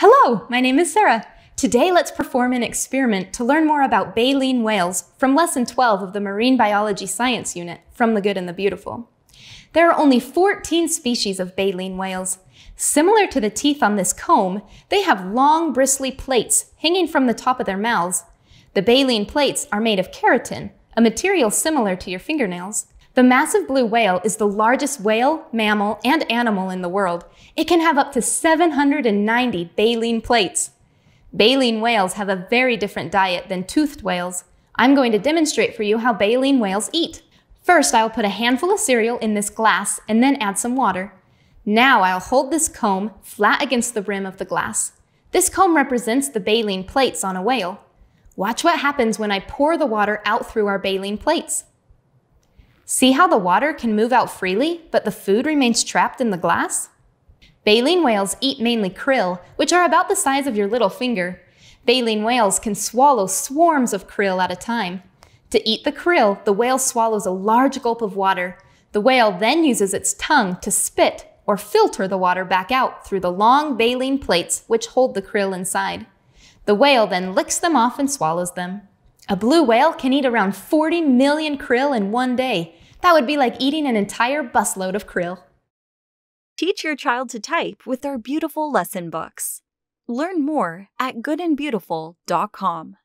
Hello, my name is Sarah. Today let's perform an experiment to learn more about baleen whales from Lesson 12 of the Marine Biology Science Unit from The Good and the Beautiful. There are only 14 species of baleen whales. Similar to the teeth on this comb, they have long bristly plates hanging from the top of their mouths. The baleen plates are made of keratin, a material similar to your fingernails. The massive blue whale is the largest whale, mammal, and animal in the world. It can have up to 790 baleen plates. Baleen whales have a very different diet than toothed whales. I'm going to demonstrate for you how baleen whales eat. First, I'll put a handful of cereal in this glass and then add some water. Now I'll hold this comb flat against the rim of the glass. This comb represents the baleen plates on a whale. Watch what happens when I pour the water out through our baleen plates. See how the water can move out freely, but the food remains trapped in the glass? Baleen whales eat mainly krill, which are about the size of your little finger. Baleen whales can swallow swarms of krill at a time. To eat the krill, the whale swallows a large gulp of water. The whale then uses its tongue to spit or filter the water back out through the long baleen plates which hold the krill inside. The whale then licks them off and swallows them. A blue whale can eat around 40 million krill in one day. That would be like eating an entire busload of krill. Teach your child to type with our beautiful lesson books. Learn more at goodandbeautiful.com.